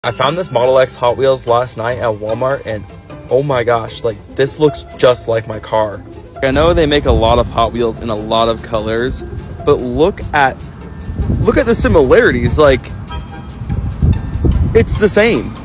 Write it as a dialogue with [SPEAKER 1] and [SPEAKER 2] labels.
[SPEAKER 1] I found this Model X Hot Wheels last night at Walmart, and oh my gosh, like, this looks just like my car. I know they make a lot of Hot Wheels in a lot of colors, but look at the similarities. Like, it's the same.